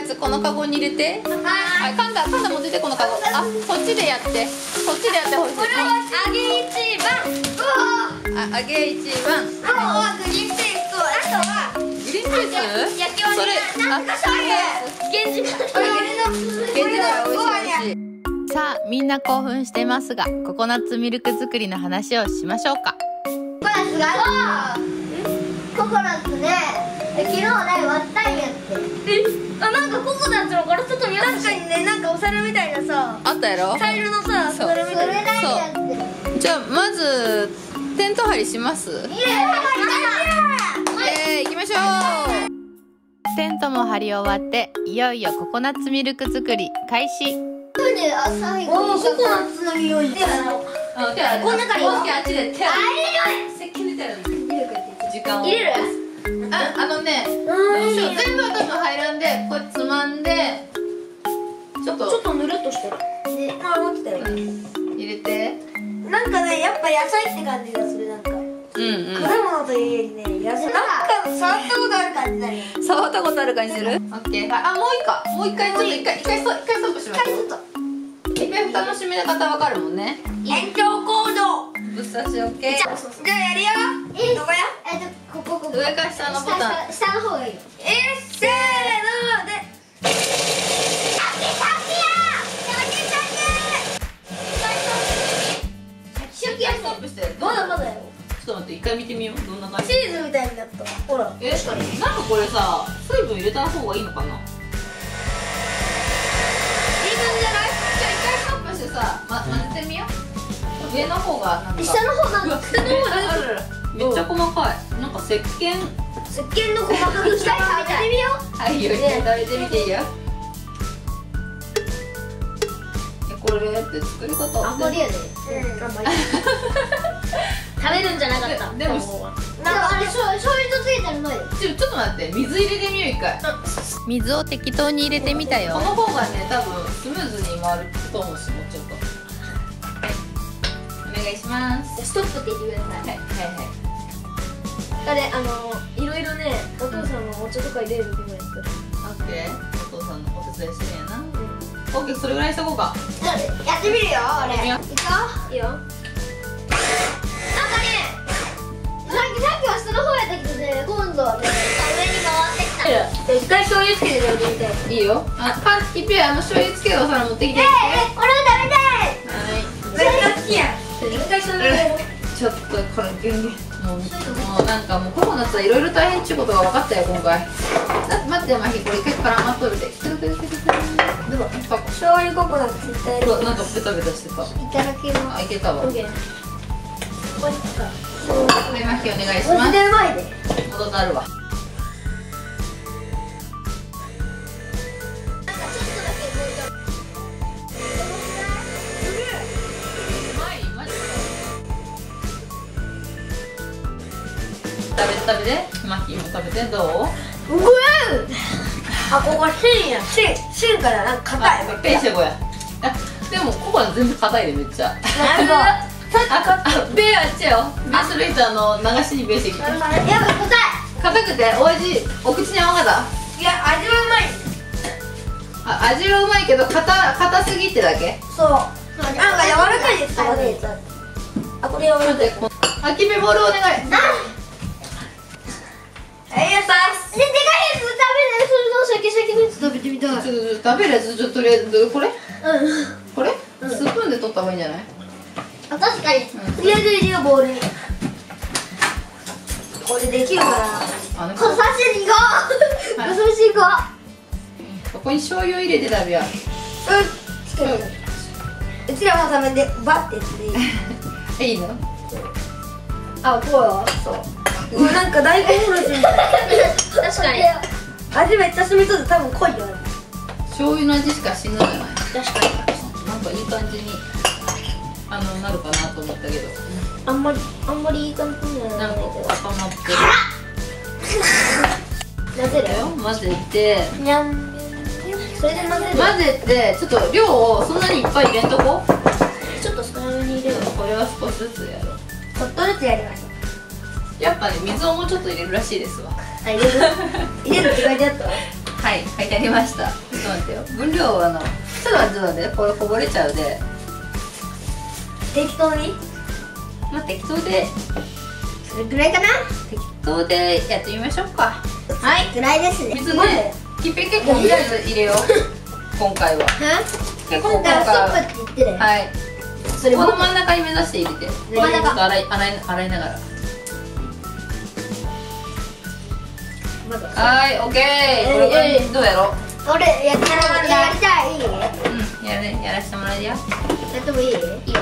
つこのカゴに入れて。はい、カンダ持ってて、このカゴ。あ、そっちでやってほしい。 これは揚げ一番。 揚げ一番。 あとはグリーンペースト。あとはグリーンピース。 焼きおにぎり。なんかそういう源氏だよ、美味しい。 さあ、みんな興奮してますが、ココナッツミルク作りの話をしましょうか。 ココナッツがココナッツね、昨日ね割ったんやって。なんかココナッツのから外にある。確かにね、なんかお皿みたいなさ、 あったやろ。 茶色のさ、それみたいな。 じゃあまずテント張りします。行きましょう。テントも張り終わって、いよいよココナッツミルク作り開始。 最後にココナッツの匂いで、この中にあっちで手洗時間を入れる。 全部は多分入らんで、これつまんでちょっとぬるっとしてる。思ってたよ。 入れて。 なんかね、やっぱ野菜って感じがする。なんか果物というよりね、野菜。なんか触ったことある感じだね。 触ったことある感じする。オッケー。あ、もう一回、一回ストップしましょう。一回蓋の閉め方わかるもんね。 延長コード。 ぶっ刺しオッケー。 じゃあやるよ。どこや？ここ。 上から下のボタン。 下の方がいいよ。せーので。 シャキストップして。 まだよ。 ちょっと待って、一回見てみよう。どんな感じ。 チーズみたいになった。ほら。 なんかこれさ、水分入れた方がいいのかな。いい感じじゃない？じゃあ一回ストップしてさ、混ぜてみよう。上の方がなんか。 下の方なんか。下の方ある。めっちゃ細かい。なんか石鹸の細かくしたい。食べてみよう。 はい、よ、食べてみていいよ。これって作り方あんまりやね。あんまり。食べるんじゃなかった。 でもなんかあれ醤油とついてるのよ。 ちょっと待って、水入れてみよう一回。水を適当に入れてみたよ。この方がね、多分スムーズに回ると思うし、もうちょっと。はい、お願いします。 ストップって言ってください。 はいはい。 いろいろね、お父さんのお茶とか入れる時もやってる。 オッケー。お父さんのお手伝いしてるんやな。オッケー、それぐらいしとこうか。 やってみるよ、俺。いくよ。いいよ。なんかね、さっきは下の方やったけどね、今度はね、上に回ってきた。一回醤油つけて食べてみたい。 いいよ。一平、醤油つけるお皿持ってきて。 これを食べたい。 はい。 好きや。一回醤油入れる。 ちょっとこれもうなんかもうココナッツはいろいろ大変っちゅうことが分かったよ今回。待ってマヒ、これ一回絡まっとるで。 醤油ココナッツ絶対。 なんかベタベタしてた。 いただきます。 あ、いけたわ。 オッケー。これか。 はい、マヒお願いします。 マジでうまいで。 戻ったるわ。食べて、マッキーも食べて、どう？ あ、ここ芯や。芯からなんか硬い。 ペンシェゴや。でもここは全部硬いでめっちゃ。 なんかベーあっちよ。ベースレーターの流しにベーしてきて。 やばい、硬い。 硬くてお味お口に合わなかった。 いや、味はうまい。 味はうまいけど硬すぎってだけ。 そう。なんか柔らかいですからね。あ、これ柔らかい。 あきめボールお願い。 はい、やったー。でかいやつ食べる。それのシャキシャキのやつ食べてみたい。 食べるやつ、とりあえずこれ？これ？ スプーンで取った方がいいんじゃない？ あ、確かに。とりあえず入れよう、ボウルに。これできるかな。小刺しに行こう。小刺し行こここに醤油入れて食べよう。 うちらも食べて、バッてやっていい？ いいの？ あ、こうよ。そう。なんか大根おろしみたい。確かに。味めっちゃ染みとって多分濃いよね。 醤油の味しかしんのじゃない？ 確かに。 なんかいい感じになるかなと思ったけど。 あんまりいい感じじゃないけど。 なんか固まってる。 混ぜるよ。 混ぜて。 にゃん。それで混ぜる。 混ぜて、ちょっと量をそんなにいっぱい入れんとこ。 ちょっと少なめに入れる。 これは少しずつやろう。 ちょっとずつやりましょう。 やっぱね、水をもうちょっと入れるらしいですわ。 入れるって書いてあった。 はい、書いてありました。ちょっと待ってよ。分量はちょっと待って、これこぼれちゃうで。 適当に。 まあ適当で。 それくらいかな。 適当でやってみましょうか。はい。 くらいですね。 水ね。きっぺ結構とりあえず入れよう。今回は。結構今回は。 ストップって言ってね。 はい。この真ん中に目指して入れて。真ん中。洗いながら。はい、オッケー。これどうやろう。 俺やりたい。 うん、やらせてもらえるよ。 やってもいい？いいよ。オッケー。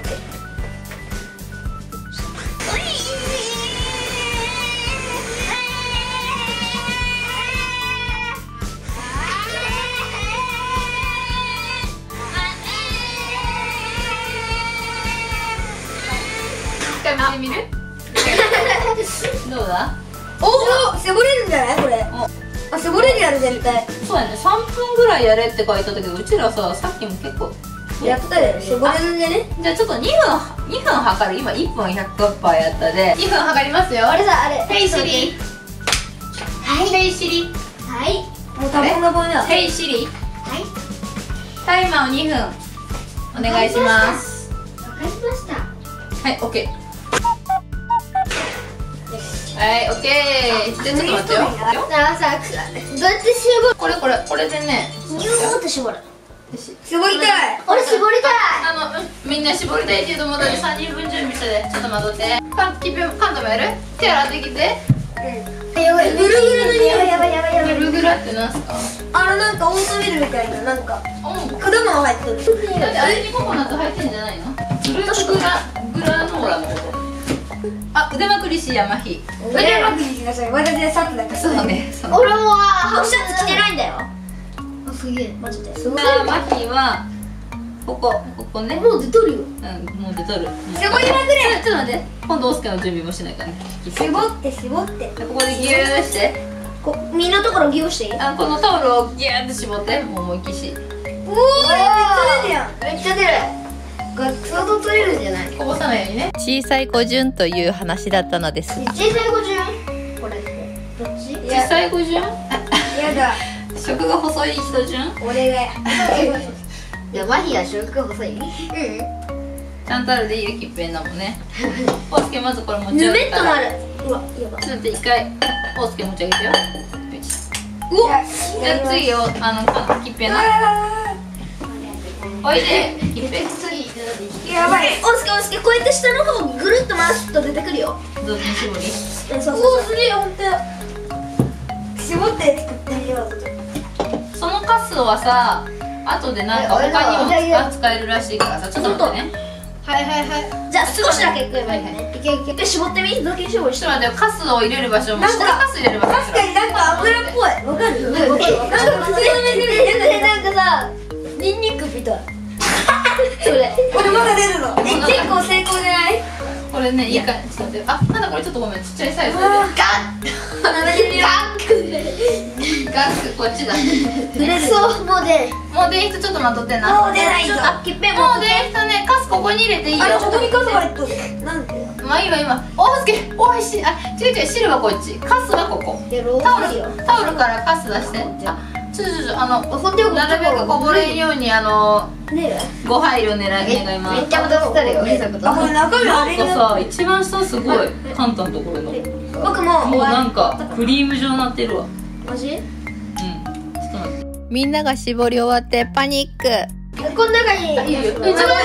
一回見てみる？どうだ？ お、絞れるんじゃないこれ？あ、絞れるやる絶対。 そうやね。3分ぐらいやれって書いてあったけど、うちらさっきも結構やったよ。絞れるんでね。 じゃあちょっと2分測る。今1分100%やったで2分測りますよ。 俺さ、あれヘイシリ。 はい。 ヘイシリ。 はい。もう多分の棒だ。 ヘイシリ。 はい。 タイマーを2分お願いします。 わかりました。 はい、オッケー。はい、オッケー。じゃあちょっと待ってよ。 じゃあさ、どうやって絞る？ これでね。 ギューって絞る。絞りたい。俺絞りたい。 みんな絞りたいって言うと思ったら3人分準備してね。ちょっと待って。カントもやる？手洗ってきて。 やばい。ブルグラの匂い。やばい。 ブルグラってなんすか？ なんかオートミールみたいな、なんか果物入ってる。 だってあれにココナッツ入ってんじゃないの？フルーツグラノーラのこと。あ、腕まくりしやまひ。 腕まくりしなさい。私でさっきだから。 そうね。 俺もハーフシャツ着てないんだよ。すげえ、マジで。 まひはここね。 もう出とるよ。 うん、もう出とる。 絞りまくれ。 ちょっと待って。今度オスケの準備もしないからね。 絞って。 ここでギューして。 身のところギューしていい？ このタオルをギューって絞って。もう思いっきし。 おお、めっちゃ出る。相当取れるんじゃない？ こぼさないようにね。小さい子順という話だったのです。 小さい子順？これってどっち？ 小さい子順？ やだ。 食が細い人順？ 俺がや。じゃあマヒは食が細い？うん。 ちゃんとあるでいいよ、きっぺんだもんね。オスケまずこれ持ち上ぬめげたら。 っとなる。うわ、やば。 ちょっと一回オスケ持ち上げてよ。 うわ。 じゃあ次よ、きっぺんな。おいで、きっぺん。 やばい。おすけ、こうやって下の方ぐるっと回すと出てくるよ。 雑巾絞り。 そう。おお、すげえ、ほんとや。絞って作ってみよう。 そのカスはさ、後でなんか他にも使えるらしいからさ、ちょっと待ってね。 はい。じゃあ少しだけ食えばいいね。いけ。絞ってみ。雑巾絞りして。 ちょっと待って、カスを入れる場所も。下カス入れる場所。 確かになんか油っぽい。わかる？なんか普通の水なんかさ、ニンニクみたい。それ。これまだ出るの。結構成功じゃない？ これね、いい感じ。ちょっと待って。なんだこれちょっとごめん、ちっちゃいサイズで。 ガッこっちだ。 そう、もう出る。 もう出ん人ちょっと待っとってな。 もう出ないぞ。 きっぺんもう出ん人ね、カスここに入れていいよ。 ここにカス入っとる。なんで？ まあ今。おすけ、おいしい。違う、汁はこっち。カスはここ。タオルからカス出して。なるべくこぼれんようにご配慮願います。 めっちゃ戻ってるよ。これ中身あれなんかさ、一番下すごい簡単ところの。 僕もうなんかクリーム状になってるわ。 マジ？ ちょっと待って。 みんなが絞り終わってパニック。 この中にいいよ。 怖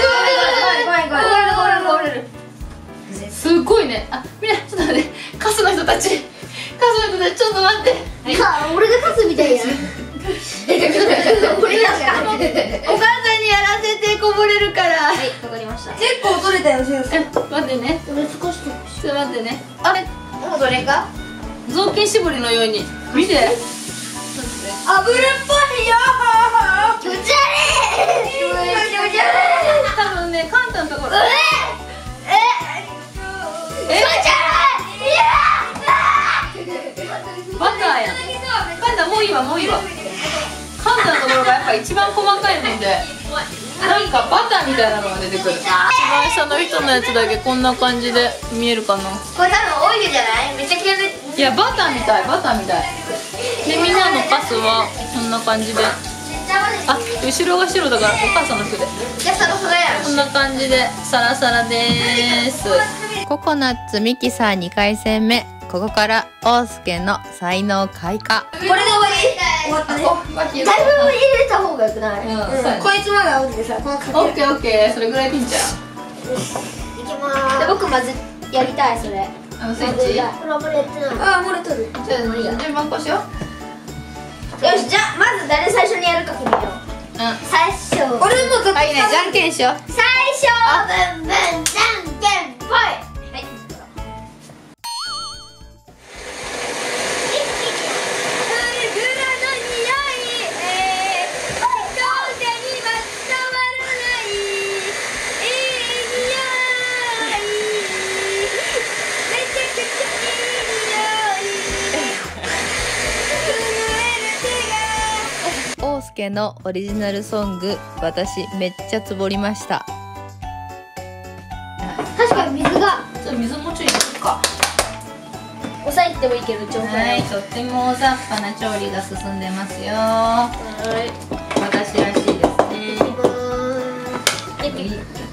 い。すごいね。みんなちょっと待って。カスの人たちちょっと待って。 俺がカスみたいや。 お母さんにやらせてこぼれるから。 はい、わかりました。 結構取れたよ、先生。待ってね。 俺少し。 ちょっと待ってね。あれ、 もうどれか？ 雑巾絞りのように。見て。 油っぽいよ。気持ち悪い。 多分ね、簡単なところ。バターや。カンタもういいわ。カンタのところがやっぱ一番細かいもんで、なんかバターみたいなのが出てくる。一番下の人のやつだけこんな感じで見えるかな。 これ多分オイルじゃない？めっちゃ気が出て。 いや、バターみたい。 でみんなのカスはこんな感じで、あ、後ろが白だからお母さんの服でこんな感じでサラサラです。 ココナッツミキサー2回戦目。ここからオウスケの才能開花。 これで終わったね。だいぶ入れた方がよくない？こいつまで青でさ、このかける。 オッケーオッケー、それぐらいでいいんちゃう？ いきまーす。僕まずやりたいそれ。 スイッチ？ これあんまりやってない。あ、もう取る。 じゃあ順番こうしよう。 よし、じゃあまず誰最初にやるか決めよう。最初。俺もずっと。 はいね、じゃんけんしよう。 最初。ブンブンじゃんけんぽい。はい。 オウスケのオリジナルソング、私めっちゃつぼりました。 確かに水が。 ちょっと水もちょい入れるか。 抑えてもいいけどちょうど。 はい、とっても大雑把な調理が進んでますよ。はい。私らしいですね。 ピコ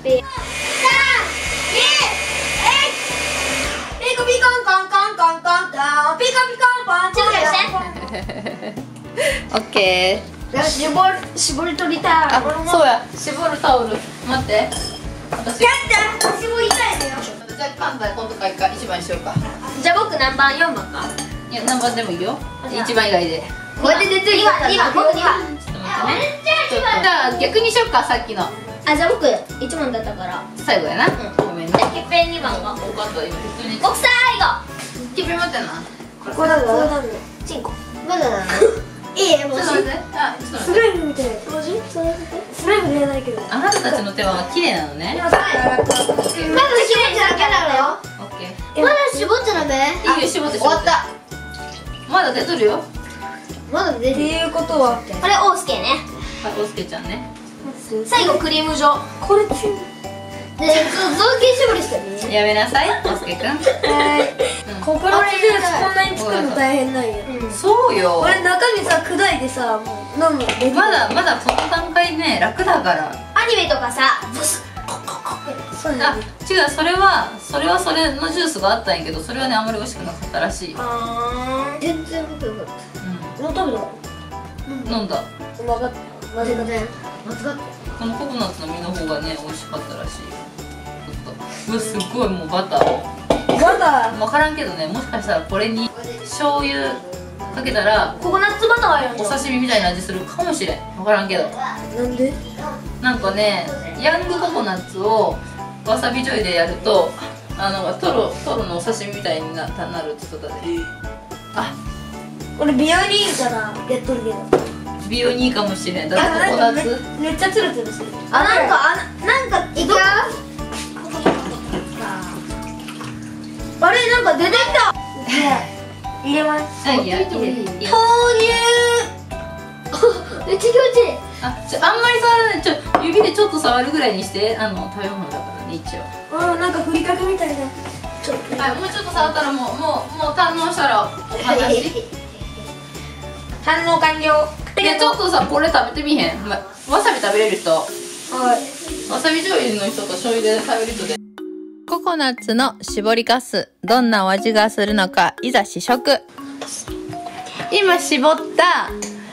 ピコンコンコンコンコンコンピコピコンポン。ちょっとして。 オッケー。 絞り取りたい。 あ、そうや、絞るタオル。待って。私。 やった。絞りたいのよ。 じゃあ関西今度か1番にしようか。 じゃあ僕何番4番か。 いや何番でもいいよ。1番以外で。 こうやって出てる。2番僕2番。 ちょっと待ってね。じゃあ逆にしようか、さっきの。 あ、じゃあ僕1番だったから最後やな。ごめんね。 じゃあキッペン2番が。 分かった、今普通に。 僕最後。 キッペン待ってんな。 これだよ。チンコ。まだなの。いいえ、もう。 ちょっと待って。あ、ちょっと待って。 スライムみたいな。スライムでやらないけど。 あなたたちの手は綺麗なのね。 まだ絞っちゃダメなのよ。 オッケー。 まだ絞っちゃダメ。 いいよ、絞って。終わった。まだ出とるよ。 まだ出る。っていうことは。これオウスケね。 はい、オウスケちゃんね。 最後クリーム状。これチュー。で、雑巾絞りしたね。 やめなさい、オウスケくん。 はい。ココロレジュースこんなに作るの大変なんや。 そうよ。 俺中身さ砕いてさ、もう飲む。 まだこの段階ね、楽だから。 アニメとかさ、そうあ、違う、それはそれのジュースがあったんやけど、それはねあんまり美味しくなかったらしいよ。 全然僕よかった。もう食べた。 飲んだ。 うまかった。間違った。 このココナッツの実の方がね美味しかったらしいよ。うわ、すっごいもうバターを。 バタ分からんけどね、もしかしたらこれに醤油かけたらココナッツバターやん。 お刺身みたいな味するかもしれん。分からんけど。 なんで？ なんかね、ヤングココナッツをわさび醤油でやるとトロのお刺身みたいになるって言ったで。あ、 俺美容にいいからやっとるけど。 美容にいいかもしれん。だってココナッツめっちゃツルツルする。なんかいくよ。あれなんか出てきた。入れます。 はい、や、 豆乳。めっちゃ気持ちいい。 あんまり触らない。指でちょっと触るぐらいにして。食べ物だからね、一応。 なんかふりかけみたいな。 はい、もうちょっと触ったらもう堪能したらお話。 反応完了。 いや、ちょっとさ、これ食べてみへん。わさび食べれる人。 はい。 わさび醤油の人と醤油で食べる人で。 ココナッツの絞りかす、どんなお味がするのか、いざ試食。今絞った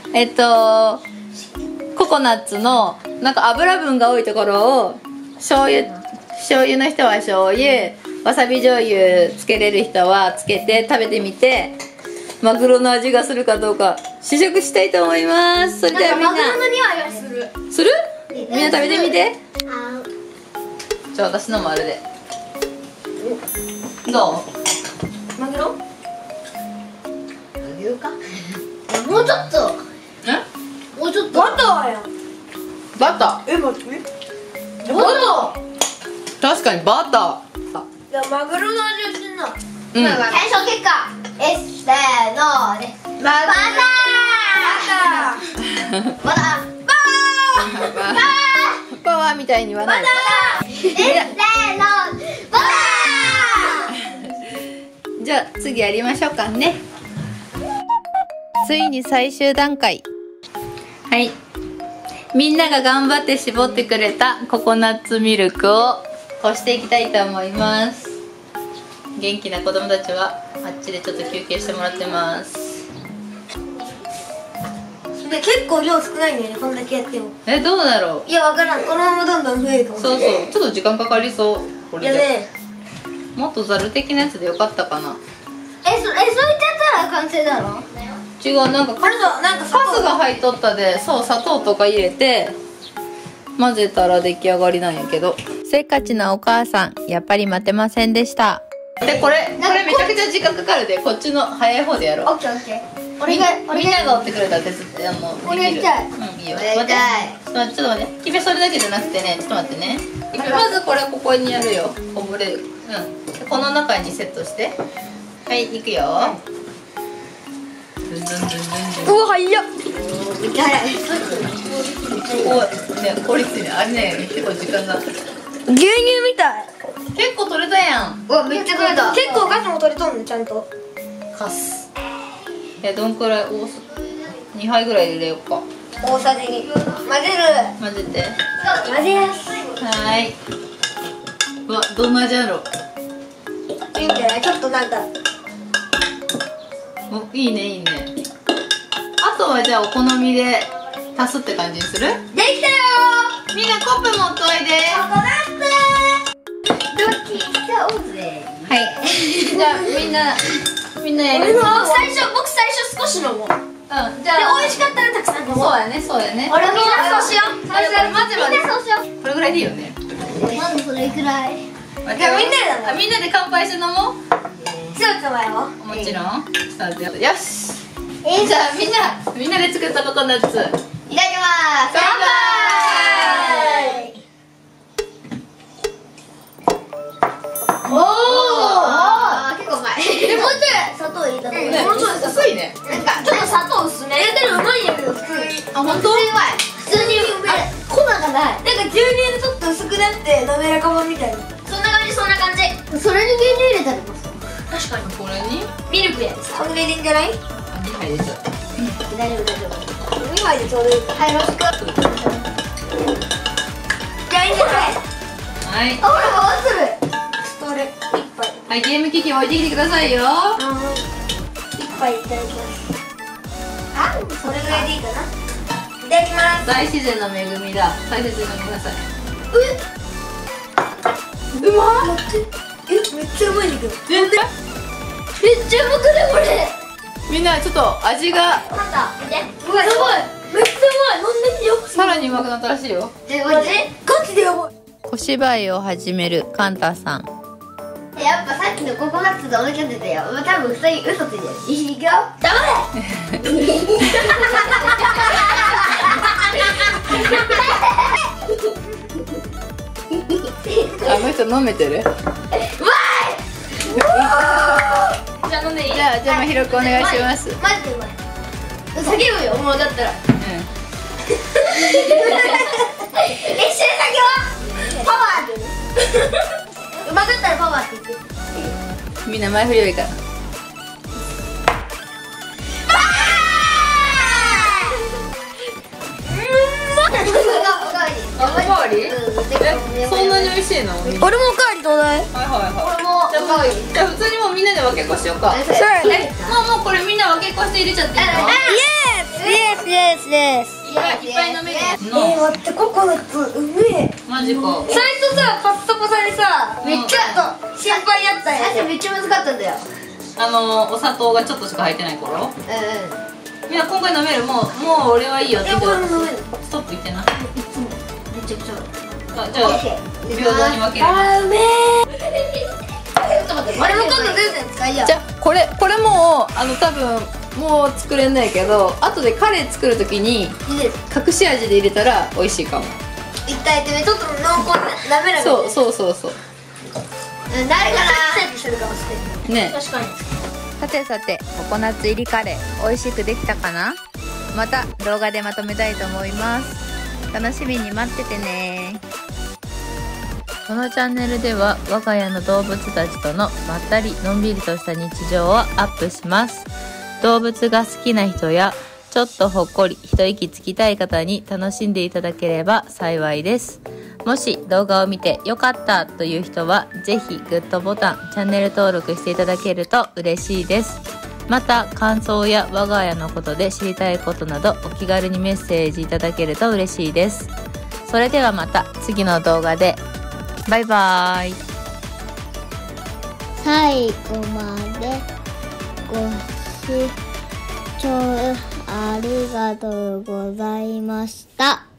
ココナッツのなんか油分が多いところを醤油の人は醤油、わさび醤油つけれる人はつけて食べてみて、マグロの味がするかどうか試食したいと思います。それではみんな、 マグロの匂いがする。 する？みんな食べてみて。じゃあ私のもあるで。どう？ マグロか？もうちょっと。もうちょっと。バターやん。 バター。 待って。バター。 確かにバター。 いや、マグロの味がするな。 検証結果。せーので。バター。バター。 パワーみたいに言わない。 せーの。バター。 じゃあ次やりましょうかね。 ついに最終段階。はい、みんなが頑張って絞ってくれたココナッツミルクをこしていきたいと思います。元気な子供たちはあっちでちょっと休憩してもらってます。 で結構量少ないんだよね、こんだけやっても。 どうだろう。 いや、わからん。このままどんどん増えるかもしれない。 そうそう、ちょっと時間かかりそう。これでね、 もっとざる的なやつでよかったかな。 そういっちゃったら完成だろ。 違う、なんかカスが入っとったで、そう砂糖とか入れて混ぜたら出来上がりなんやけど、せっかちなお母さんやっぱり待てませんでした。でこれめちゃくちゃ時間かかるで、こっちの早い方でやろう。 オッケーオッケー。 みんなが追ってくれたら手伝って、 俺やりたい。 うん、いいよ。 俺やりたい。 ちょっと待って、キベそれだけじゃなくてね、ちょっと待ってね。まずこれここにやるよ。こぼれる。うん。この中にセットして。はい、いくよ。 うわ、早っ。 ね、効率ね、あれね、結構時間が。 牛乳みたい。 結構取れたやん。 うわ、めっちゃ取れた。結構ガスも取れとんね、ちゃんと。 カス。どんくらい2杯ぐらい入れようか。 大さじ2。混ぜる。 混ぜて。 混ぜやす。 はい。うわ、どんな味やろ。 いいんじゃない？ちょっとなんか。 お、いいねいいね。あとはじゃあお好みで足すって感じにする？ できたよー。みんなコップ持っといで。 ココナッツ。どっち？じゃあオズで。 はい。じゃあみんなやる。 僕最初少し飲もう。じゃあ美味しかったらたくさん飲もう。 そうやね、そうやね。 俺みんなそうしよう。 まずみんなそうしよう。 これぐらいでいいよね。 まずそれくらい。 みんなで乾杯して飲もう。 強く前を。 もちろん。よし。じゃあみんなで作ったココナッツ。いただきます。乾杯。 おお。結構うまい。もうちょい砂糖入れた方がいい。 もうちょい薄いね。 なんかちょっと砂糖薄め。でもうまいんやけど普通に。 あ、本当？ 普通にうまい。粉がない。なんか牛乳でちょっと薄くなって滑らかもんみたいな。そんな感じそんな感じ。それに牛乳入れたら確かに。 これにミルクやつ。これでいいんじゃない？ 2杯入れちゃった。 大丈夫大丈夫。2杯でちょうどいい。はい、よろしく。じゃあいいんじゃない？はい。あ、ほら回する。ちょっと俺1杯。 はい、ゲーム機器置いてきてくださいよ。 1杯いただきます。あ、それぐらいでいいかな。いただきます。 大自然の恵みだ。大切に飲みなさい。 うまっ。めっちゃうまいんだけど。めっちゃうまくねこれ。 みんなちょっと味が。 うわ、やばい。めっちゃうまい。飲んでみよう。 さらにうまくなったらしいよ。 ガチでやばい。 小芝居を始めるカンタさん。 やっぱさっきのココナッツでお腹出たよ。多分2人嘘ついてる。いくよ。黙れ。 あの人飲めてる。 わーい。じゃあ飲んでいい？じゃあまひろくんお願いします。 マジでうまい。叫ぶよ、もうだったら。一緒に叫ぼう。パワーで。うまかったらパワーって言って。 みんな前振りよいから。おかわり？そんなに美味しいの？ 俺もおかわりちょうだい。 はいはいはい。 俺もおかわり。 じゃあ普通にもうみんなで分けっこしようか。 そうやね。 もうこれみんな分けっこして入れちゃっていいの？ イエスイエス。 いっぱい飲める。 待って、ココナッツうめえ。 マジか。 最初さ、パッサパサでさ、めっちゃ心配やったよ。最初めっちゃ難かったんだよ。 お砂糖がちょっとしか入ってない頃。みんな今回飲める？もう俺はいいよって言ってた。ストップ言ってな。 めちゃくちゃ。 じゃあ平等に分ける。 あーうめえ。ちょっと待って、俺も今度全然使いや。 じゃあこれも多分もう作れないけど、後でカレー作るときに隠し味で入れたら美味しいかも。 一体ちょっと濃厚な滑らか。 そう誰かな。 ね。 確かに。 さてココナッツ入りカレー美味しくできたかな。また動画でまとめたいと思います。楽しみに待っててね。このチャンネルでは我が家の動物たちとのまったりのんびりとした日常をアップします。 動物が好きな人やちょっとほっこり一息つきたい方に楽しんでいただければ幸いです。もし動画を見て良かったという人はぜひグッドボタン、チャンネル登録していただけると嬉しいです。また感想や我が家のことで知りたいことなどお気軽にメッセージいただけると嬉しいです。それではまた次の動画で。バイバーイ。 最後までご視聴ありがとうございました。